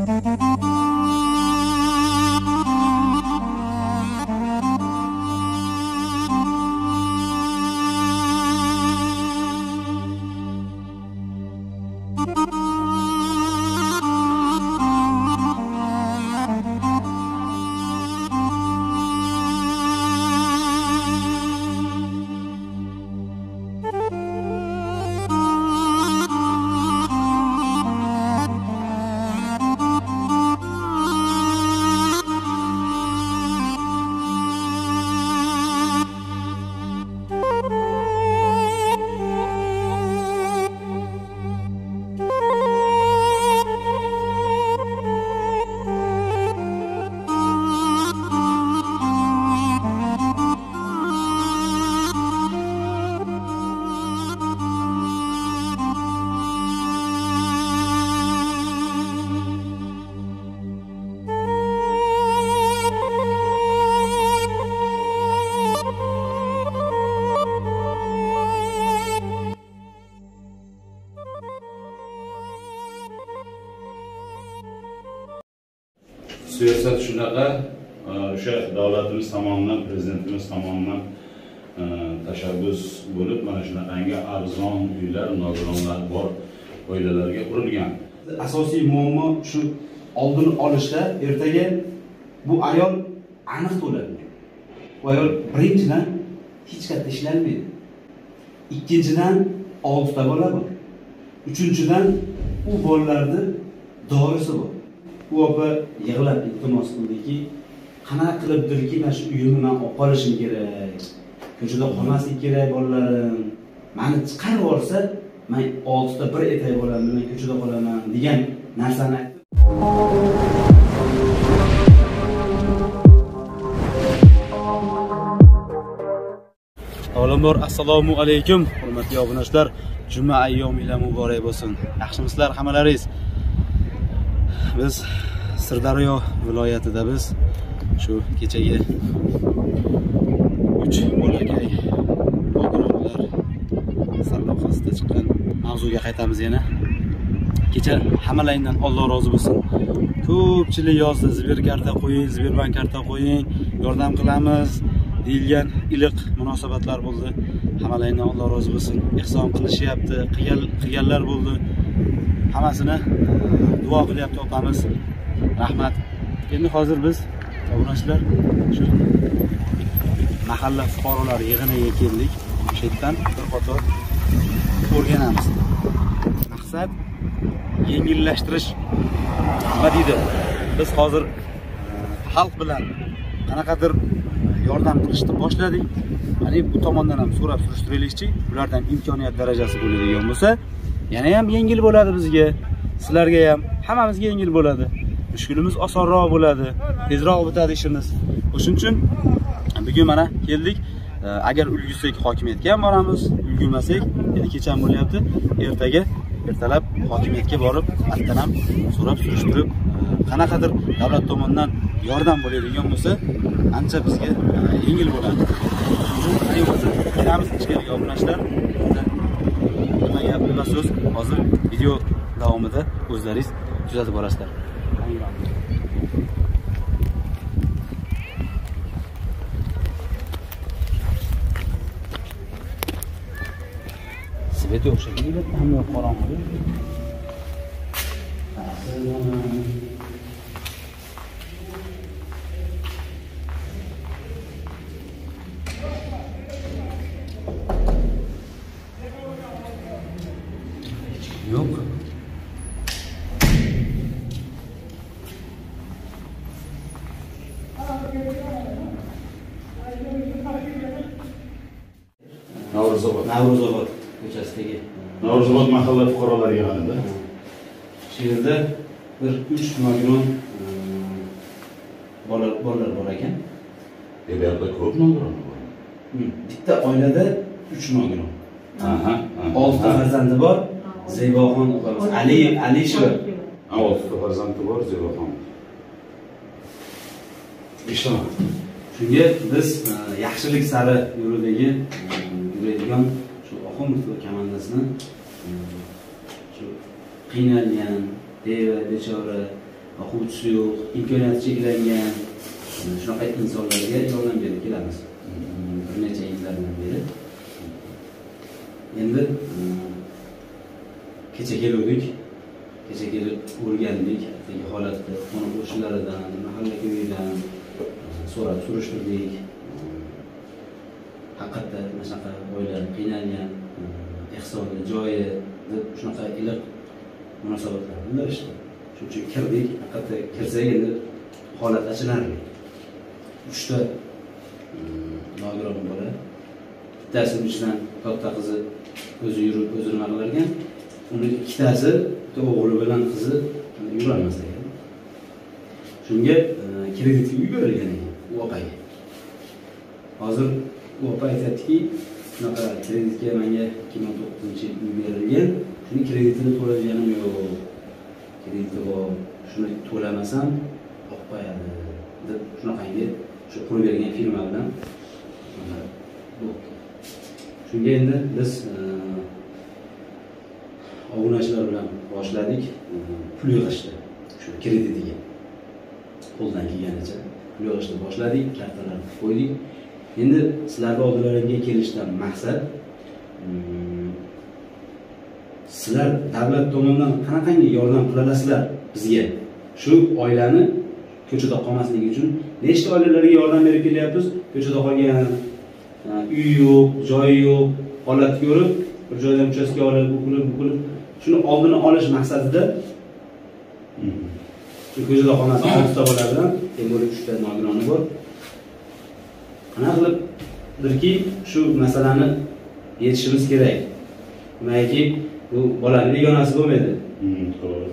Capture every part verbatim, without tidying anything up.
Siyosat shunaqa, o'sha davlatimiz tomonidan, prezidentimiz tomonidan tashabbus bo'lib, mana shunaqangi arzon uylar, nogironlar bor oilalarga qurilgan. Asosiy muammo shu oldini olishda ertaga bu ayol aniq to'ladi. Bu ayol birinchidan hech qayerda ishlanmaydi. Ikkinchidan oltita bola bor. Uchinchidan u bolalarning dorisi bor. Bu opa yig'lab iltimos qildiki, qanaqa qilibdirki, mana shu uyimni men olib qolishim kerak. Ko'chada qolmaslik kerak bolalarim. Meni chiqarib olsa, men oltita bir etay bo'laman, men ko'chada qolaman degan narsani aytdi. Avvalambor assalomu alaykum, hurmatli obunachilar. Juma ayyominglar muborak bo'lsin. Yaxshimisizlar hammalaringiz? Biz Sirdaryo viloyatida biz shu kechagi uch bolakay nogironlar sarlavhasida chiqqan mavzuga qaytamiz yana. Kecha hammalaringdan Alloh rozi bo'lsin. Ko'pchilik yozdi, Sber karta qo'ying, Sberbank karta qo'ying, yordam qilamiz deyilgan iliq munosabatlar bo'ldi. Hammalaringdan Alloh rozi bo'lsin. Ehson qilishyapti, qilganlar bo'ldi. Hammasini duo qilyapti opamiz. Rahmat. Endi hozir biz obunachilar shu mahalla fuqarolar yig'iniga keldik. O'sha yerdan bir qator o'rganamiz. Maqsad yengillashtirish. Nima deydi? Biz hozir xalq bilan qanaqadir yordam qilishni boshladik. Mana bu tomondan ham so'rab surishtiraylikchi, ulardan imkoniyat darajasi bo'ladigan bo'lsa, yana ham yengil bo'ladi bizga, sizlarga ham, hammamizga yengil bo'ladi. Ishimiz osonroq bo'ladi, tezroq bitadi ishimiz. O'shuning uchun bugun mana keldik. Agar ulgursak hokimiyatga ham boramiz, ulgurmasak, endi kecha ham bo'lyapti, ertaga ertalab hokimiyatga borib, attan ham so'rab surishtirib, qanaqadir davlat tomonidan yordam bo'ladigan bo'lsa, ancha bizga yengil bo'ladi. Kelamiz ichkariga obunachilar. Nima gap, nima so'z, hozir video davomida o'zlaringiz kuzatib borasizlar. Svet yo'q shekilli, hamma qorong'u. Yo'q. Navruzobod. Navruzobod ko'chasidagi Navruzobod mahalla fuqarolar yig'inida. Shu yerda bir uch nogiron bolalar bolalar bor ekan. Bu yerda ko'p nogiron bor. Bitta oilada uch nogiron. Aha. oltita farzandi bor. Zeyboxon opamiz, Ali Alisheva. oltita farzandi bor, Zeyboxon. Ishon. Shunga biz yaxshilik sari yo'lidagi yuradigan shu Oxunov komandasini shu qiynalgan, beva, bechora o'quvchisi yo'q, imkoniyati cheklangan shunaqa insonlarga yordam berib kelamiz bir necha yillardan beri. Endi kecha keluvdik, kecha kelib o'rgandik haligi holatni, qo'ni qo'shnilaridan, mahalla ko'yidan so'rab surishtirdik. Haqiqatda mana shunaqa oilalar qiynalgan, ehsonli joyi deb shunaqa iliq munosabatlar bildirishdi. Shuning uchun kirdik, haqiqatda kirsak endi holat achinarli. Uchta nogiron bola, bittasining ichidan katta qizi o'zi yurib o'zini nima qilar ekan, uni ikkitasi o'g'li bilan qizi yurolmas ekan. Shunga kreditga uy berilgan ekan u opaga. Hozir u opa aytayaptiki, shunaqa kreditga menga ikki ming o'n to'qqizinchi yil uy berilgan, shuni kreditini to'laganim yo'q. Krediti bor, shuni to'lamasam olib qo'yadi deb shunaqangi shu qurib bergan firma bilan shunga endi biz obunachilar bilan boshladik, pul yig'ishdi shu kreditiga. Qo'ldan kelganicha pul yig'ishni boshladik, kartalarni qo'ydik. Endi sizlarning oldilaringga kelishdan maqsad sizlar davlat tomonidan qanaqangi yordam qilasizlar bizga? Shu oilani ko'chada qolmasligi uchun nechta oilalarga yordam berib kelyapmiz? Ko'chada qolgan, uy yo'q, joyi yo'q, holat ko'rib, bir joydan uchastka olib, bu qilib, bu qilib, shuni oldini olish maqsadida shu ko'chada qolmasin oltita bola bilan, temir uchta nogironi bor. Qanaqa qilibdirki, shu masalani yechishimiz kerak. Nimaiki, bu bolaning begonasi bo'lmaydi. To'g'ri.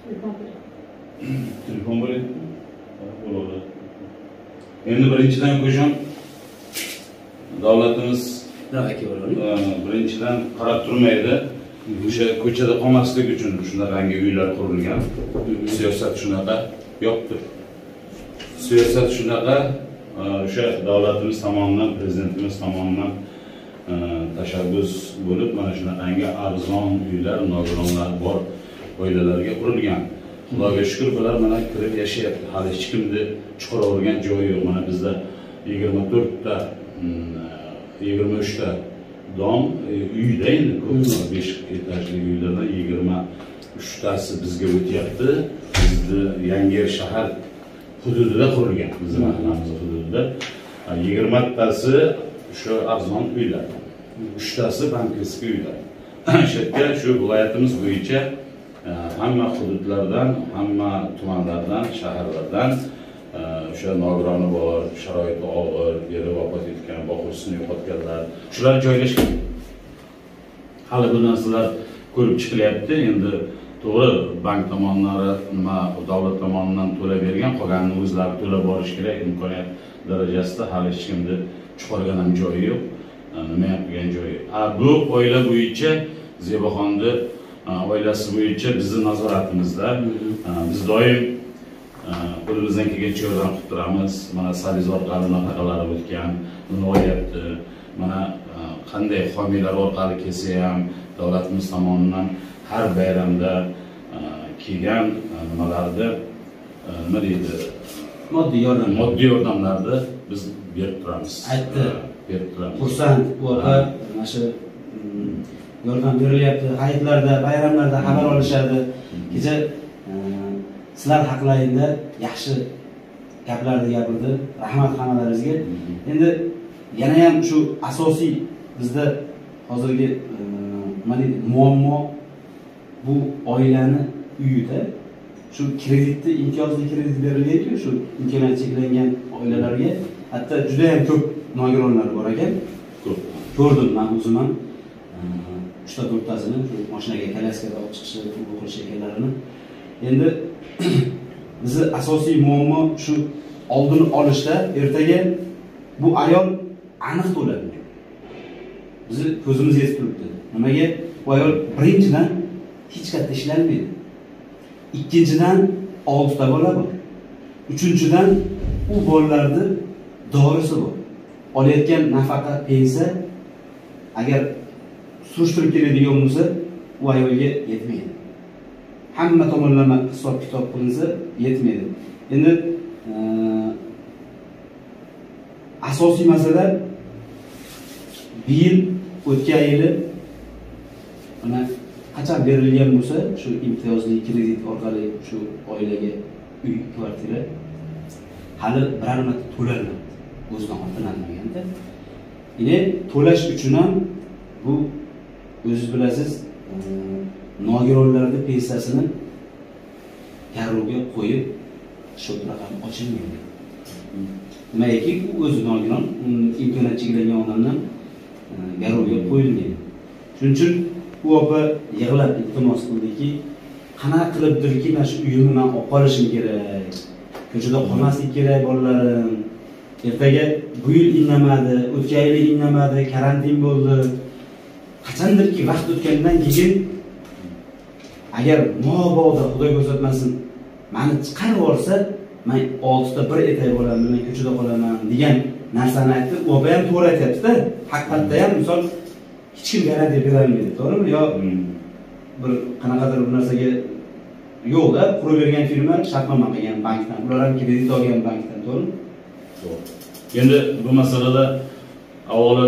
Telefon bo'laydi. Bo'ladi. Endi birinchidan qo'shim davlatimiz birinchidan qarab turmaydi. O'sha ko'chada qolmaslik uchun shunaqangi uylar qurilgan. Siyosat shunaqa yo'qdir. Siyosat shunaqa, o'sha davlatimiz tomonidan, prezidentimiz tomonidan tashabbus bo'lib, mana shunaqangi arzon uylar, nogironlar bor oilalarga qurilgan. Xudoga shukr, bular mana kirib yashayapti. Hali hech kimni chiqaravergan joyi yo'q. Mana bizda yigirma to'rtta, yigirma uchta dom uyda endi ko'p, besh etajli uylardan yigirma uchtasi bizga o'tyapti. Bizni Yangiyer shahar hududida qurilgan, bizning mahallamiz hududida. yigirmatasi shu arzon uylar, uchtasi bankovskiy uylar. Shu yerga shu viloyatimiz bo'yicha hamma hududlardan, hamma tumanlardan, shaharlardan o'sha nogironi bor, sharoiti og'ir, eri vafot etgan, boquvchisini yo'qotganlar, shular joylashgan. Hali bu narsalar ko'rib chiqilyapti. Endi to'g'ri, bank tomonlari, nima davlat tomonidan to'lab bergan, qolganini o'zlari to'lab borish kerak. Imkoniyat darajasida hali hech kimni chiqargan ham joyi yo'q, nima yapgan joyi. Ha, bu oila bo'yicha Zebaxonni oilasi bo'yicha bizni nazoratimizda. Biz doim qo'limizdan kelgancha yordam qilib turamiz. Mana Saliz orqali nafaqalari o'tgan, buni olyapti. Mana qanday homiylar orqali kelsa ham davlatimiz tomonidan har bayramda kelgan nimalarni nima deydi, moddiy yordam, moddiy yordamlarni biz berib turamiz. Aytdi, berib turamiz. Xursand bu opa mana shu yordam berilyapti. Hayitlarda, bayramlarda xabar olishadi. Kecha sizlar haqlarida yaxshi gaplarni gapirdi. Rahmat hammalaringizga. Endi yana ham shu asosiy bizda hozirgi nima deydi, muammo bu oilani uyida shu kreditni, imtiyozli kredit berilgan-ku, shu imkoniyati cheklangan oilalarga, hatto juda ham ko'p nogironlar bor ekan. Ko'p. Ko'rdim men o'zim ham. uchta to'rttasini shu mashinaga kalaskada olib chiqishi, bu qilish ekanlarini. Endi bizni asosiy muammo shu oldini olishda, ertaga bu ayol aniq to'ladi. Bizni ko'zimiz yetib turibdi. Nimaga? Bu ayol birinchidan hech katta ishlanmaydi. Ikkinchidan oltita bola bor. Uchinchidan u bolalarning dorisi bor. Olayotgan nafaqa, pensiya agar surishtirib keladigan bo'lsa, u ayolga yetmaydi. hamma tomonlama hisob kitob qilinsa yetmaydi. Endi asosiy masala bir yil o'tgan yili mana qachon berilgan bo'lsa, shu imtiyozli kredit orqali shu oilaga uy, kvartira hali biror marta to'lanmadi. O'zidan ortlanmaganda. Yine to'lash uchun ham bu o'zingiz bilasiz, nogironlarning pensiyasini garovga qo'yib shot raqam ochilmaydi. Nimaiki u o'zi nogiron, imkoniyat cheklangan odamdan garovga qo'yilmaydi. Shuning uchun u opa yig'lab iltimos qildiki, qanaqa qilibdirki mana shu uyimni men olib qolishim kerak. Ko'chada qolmaslik kerak bolalarim. Ertaga bu yil indamadi, o'tgan yil indamadi, karantin bo'ldi. Qachondirki vaqt o'tgandan keyin agar mobodo Xudo ko'rsatmasin, meni chiqarib olsa, men oltita bir etay bo'laman, men ko'chada qolaman degan narsani aytdi. U ham to'g'ri aytayapti-da. Haqiqatda ham misol hech kim garantiya bera olmaydi, to'g'rimi? Yo bir qanaqadir bir narsaga yo'q-da, qurib bergan firma shartnoma qilgan bankdan, ular ham kredit olgan bankdan, to'g'rimi? Endi bu masalada avvalo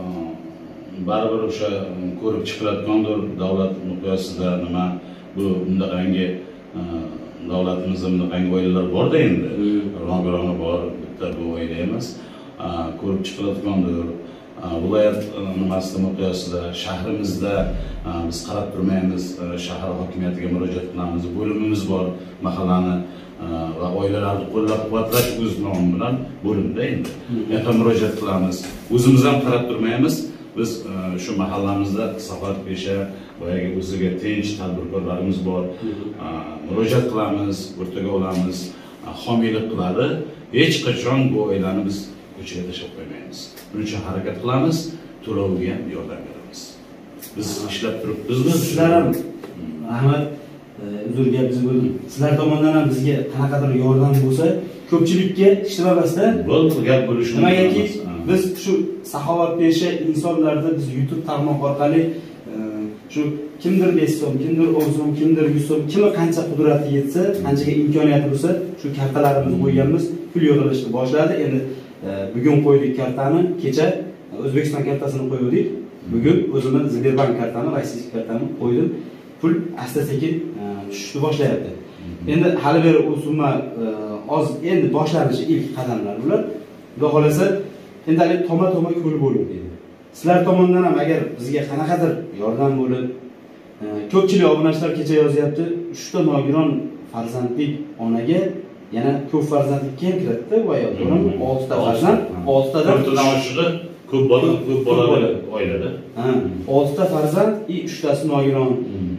baribir o'sha ko'rib chiqilayotgandir davlat miqyosida nima bu bundaqangi davlatimizda bundaqangi oilalar bor-da endi. Nogironlar bor, bitta bu oila emas. Ko'rib chiqilayotgandir. Viloyat nimasida miqyosida shahrimizda biz qarab turmaymiz, shahar hokimiyatiga murojaat qilamiz. Bo'limimiz bor, mahallani va oilalarni qo'llab-quvvatlash o'z nomi bilan bo'limda endi. Yana murojaat qilamiz. O'zimiz ham qarab turmaymiz. Biz shu mahallamizda safarga pesha boyagi o'ziga tinch tadbirkorlarimiz bor. Murojaat qilamiz, o'rtaga olamiz, homiylik qiladi. Hech qachon bu oilani biz ko'chaga tashlab qo'ymaymiz. Buning uchun harakat qilamiz, to'loviga ham yordam beramiz. Biz ishlab turibmizmi? Sizlar ham rahmat, uzr gapingiz bo'ldi. Sizlar tomonidan ham bizga qanaqadir yordam bo'lsa, ko'pchilikka ishlamabasda bo'ldi gap bo'lishi mumkin. Nimagaki biz shu saxovatpesha insonlarni biz YouTube tarmoq orqali shu kimdir besh so'm, kimdir o'n so'm, kimdir yuz so'm, kimga qancha qudrati yetsa, qanchaga imkoniyati bo'lsa, shu kartalarimizni qo'yganmiz, pul yig'ilishni boshladi. Endi bugun qo'ydik kartani, kecha O'zbekiston kartasini qo'ydik. Bugun o'zimni Sberbank kartani, rossiyskiy kartani qo'ydim. Pul asta-sekin tushishni boshlayapti. Endi hali beri u summa oz, endi boshlanishi ilk qadamlar bular. Xudo xolasa, endi hali toma-toma ko'l bo'lib dedi. Sizlar tomonidan ham agar bizga qanaqadir yordam bo'lib, ko'pchilik obunachilar kecha yozyapti, uchta nogiron farzandli onaga yana ko'p farzandli kim kiradida bu ayol, to'g'rimi? oltita farzand, oltitadan to'rttadan oshig'i ko'p bola, ko'p bolali oilada. Ha, oltita farzand, uchtasi nogiron.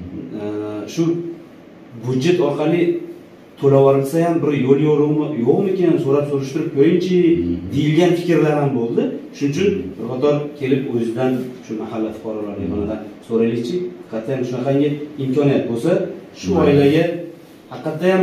Shu budjet orqali to'lab olinsa ham bir yo'l yo'qmi, yo'qmikan so'rab surishtirib ko'ringchi deyilgan fikrlar ham bo'ldi. Shuning uchun bir qator kelib o'zidan shu mahalla fuqarolari yig'inidan so'raylikchi, haqiqatda ham shunaqangi imkoniyat bo'lsa, shu oilaga haqiqatda ham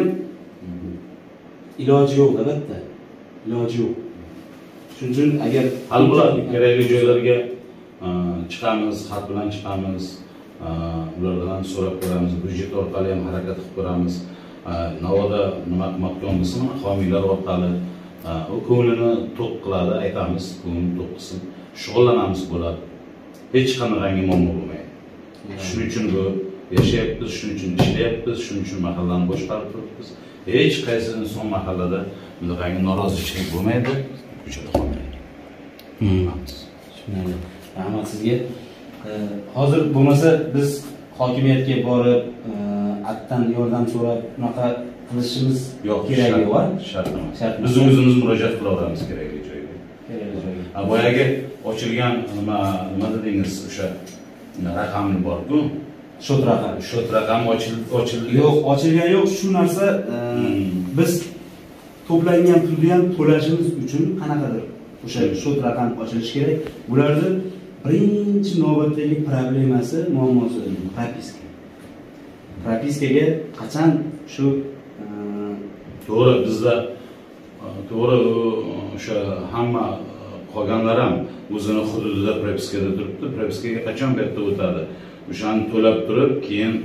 iloji yo'q, albatta. Iloji yo'q. Shuning uchun agar hal bo'ladi, kerakli joylarga chiqamiz, xat bilan chiqamiz, ulardan so'rab ko'ramiz, budjet orqali ham harakat qilib ko'ramiz. Navoda nima qilmoqdan bo'lsa, homiylar orqali u ko'nglini to'q qiladi, aytamiz, ko'ngli to'q qilsin, shug'ullanamiz bo'ladi. Hech qanday muammo bo'lmaydi. Shuning uchun bu yashayapmiz, shuning uchun ishlayapmiz, shuning uchun mahallani boshqarib turibmiz. Hech qaysi inson mahallada bunday norozilik bo'lmaydi, ko'chada qolmaydi. Tushunarli. Rahmat sizga. Hozir bo'lmasa biz hokimiyatga borib, atdan yordam so'rab, bunaqa qilishimiz keragi yo'q. Shart emas. Biz o'zimiz murojaat qilaveramiz kerakli joyga. Kerakli joyga. Ha, boyagi ochilgan nima, nima dedingiz, o'sha raqamni bor-ku? Shot raqami. Shot raqami ochildi, ochildi. Yo'q, ochilgan yo'q. Shu narsa biz to'plangan pulni ham to'lashimiz uchun qanaqadir o'sha shot raqam ochilishi kerak. Bularni birinchi navbatdagi problemasi, muammosi propiska. Propiskaga qachon shu to'g'ri bizda to'g'ri o'sha hamma qolganlar ham o'zini hududida propiskada turibdi. Propiskaga qachon bu yerda o'tadi? O'shani to'lab turib, keyin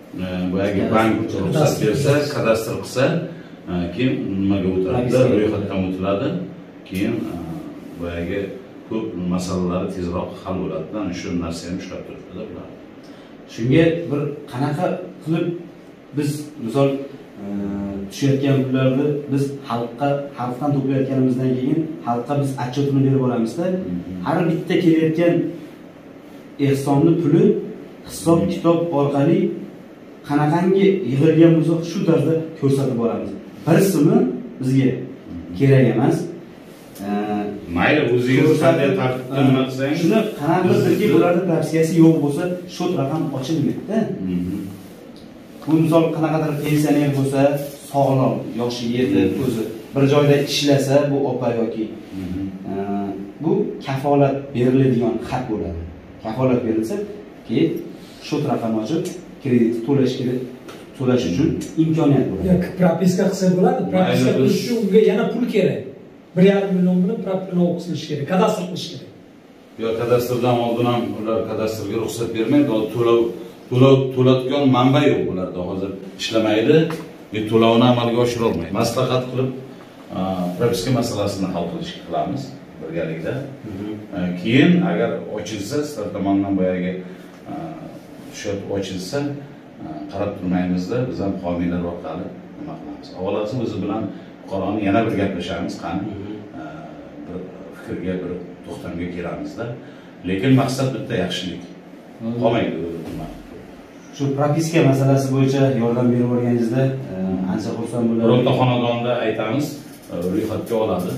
boyagi bank ruxsat bersa, kadastr qilsa, keyin nimaga o'tadi? Ro'yxatdan o'tiladi. Keyin boyagi ko'p masalalar tezroq hal bo'ladi. Shu narsani ushlab turibdi ular. Shunga bir qanaqa qilib biz misol tushayotgan pullarni biz xalqqa xalqdan to'playotganimizdan keyin xalqqa biz отчетini berib boramizda, har bitta kelayotgan ehsonni puli hisob kitob orqali qanaqangi yig'ilgan bo'lsa shu tarzda ko'rsatib boramiz. Bir so'mi bizga kerak emas. Mayli, o'zingiz qanday tartibda nima qilsangiz, shuni qanaqadirki bularda propiskasi yo'q bo'lsa, shot raqam ochilmaydi-da. Bu misol qanaqadir pensioner bo'lsa, sog'lom, yoshi yetdi, o'zi bir joyda ishlasa, bu opa yoki bu kafolat beriladigan haq bo'ladi. Kafolat berilsa, keyin shot raqam ochib, kredit to'lash kerak, to'lash uchun imkoniyat bo'ladi. Yo'q, propiska qilsa bo'ladi. Propiska qilish uchun unga yana pul kerak. bir yarim million bilan propiska qilish kerak, kadastr qilish kerak. Yo, kadastrdan oldin ham ular kadastrga ruxsat bermaydi. To'lov to'lov to'latgan manba yo'q ularda. Hozir ishlamaydi, va to'lovni amalga oshira olmaydi. Maslahat qilib, propiska masalasini hal qilishga qilamiz birgalikda. Keyin agar ochilsa, sizlar tomonidan boyagi shot ochilsa, qarab turmaymizda, biz ham homiylar orqali nima qilamiz. Avvalasi o'zi bilan Qur'onni yana bir gaplashamiz, qani bir fikrga, bir to'xtamga kelamizda. Lekin maqsad bitta yaxshilik. Qolmaydi nima. Shu propiska masalasi bo'yicha yordam berib o'rganingizda ancha xursand bo'laman. Birorta xonadonda aytamiz, ro'yxatga oladi.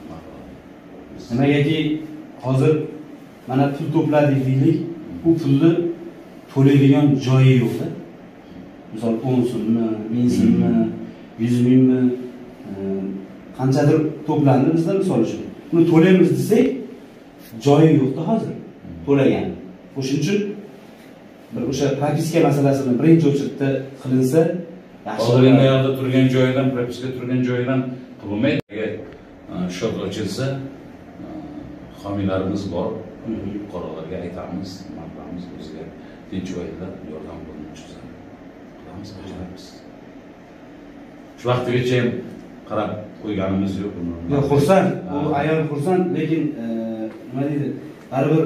Nimagaki hozir mana pul to'pladik deylik, u pulni to'laydigan joyi yo'q-da. Misol o'n so'mmi, ming so'mmi, yuz mingmi qanchadir to'plandi bizda misol uchun. Buni to'laymiz desak, joyi yo'q-da hozir. To'lagan. O'shuning uchun bir o'sha propiska masalasini birinchi o'chirda qilinsa, yaxshi. Hozir endi yoqda turgan joyidan, propiska turgan joyidan qilmaydi. Shot ochilsa, homiylarimiz bor. Fuqarolarga aytamiz, nima qilamiz, o'ziga tinch joyda yordam bo'lmoqchimiz. Qilamiz, bajaramiz. Shu vaqtgacha ham qarab qo'yganimiz yo'q. Yo'q, xursand. U ayol xursand, lekin nima deydi? Baribir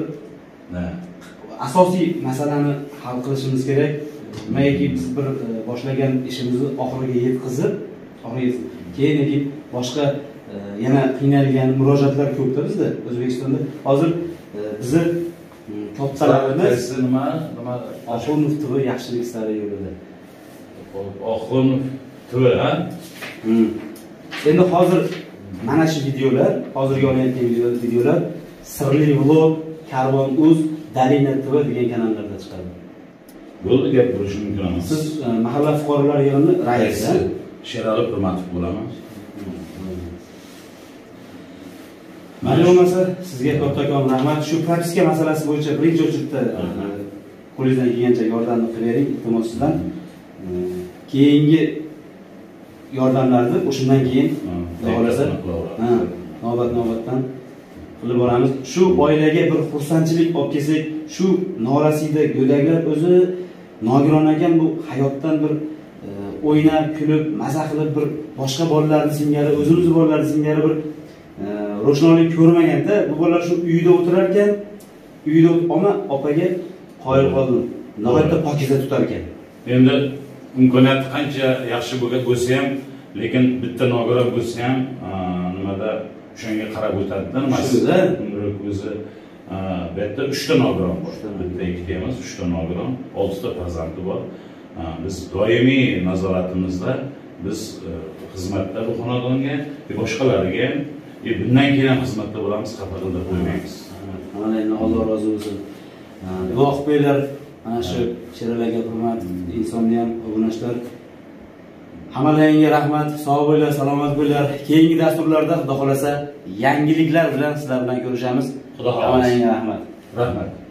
asosiy masalani hal qilishimiz kerak. Nimaiki biz bir boshlagan ishimizni oxiriga yetkazib, oxiriga keyin boshqa yana qiynalgan murojaatlar ko'pda bizda O'zbekistonda. Hozir bizni kattalarimiz nima, nima Oxunov T V yaxshilik ishlari yo'lida. Oxunov T V, ha? Endi hozir mana shu videolar, hozirgi olayotgan videolar Sirli vlog, Karvon.uz, Dalina T V degan kanallarda chiqadi. Bo'ldi, gap bo'lishi mumkin emas. Siz mahalla fuqarolar yig'ini raisi Sherali Hurmatov bo'laman. Mana bo'lmasa sizga kattakon rahmat. Shu propiska masalasi bo'yicha birinchi o'chirda qo'lingizdan kelgancha yordamni qilavering, iltimos sizdan. Keyingi yordamlarni o'shundan keyin xohlasa, ha, navbat-navbatdan qilib boramiz. Shu oilaga bir xursandchilik olib kelsak, shu norasida go'daklar o'zi nogiron ekan, bu hayotdan bir o'ynab, kulib, maza qilib bir boshqa bolalarning singari, o'zimizni bolalarning singari bir ro'shnolik ko'rmaganda, bu bolalar shu uyda o'tirar ekan, uyda ona opaga qoyil qoldim. Nihoyatda pokiza tutar ekan. Endi imkoniyat qancha yaxshi bo'lgan bo'lsa ham, lekin bitta nogiron bo'lsa ham, nimada o'shanga qarab o'tadi-da, nimasi? O'zi bu yerda uchta nogiron bor. Bitta, ikkita emas, uchta nogiron, oltita farzandi bor. Biz doimiy nazoratimizda biz xizmatda bu xonadonga va boshqalariga ham bundan keyin ham xizmatda bo'lamiz, xafa qilib qo'ymaymiz. Mana endi Alloh rozi bo'lsin. Duo qilib qo'yinglar. Mana shu Sheraliga hurmat, insonni ham obunashlar. Hammalaringga rahmat, sog' bo'linglar, salomat bo'linglar. Keyingi dasturlarda Xudo xolasa yangiliklar bilan sizlar bilan ko'rishamiz. Xudo xolasa. Hammalaringga rahmat. Rahmat.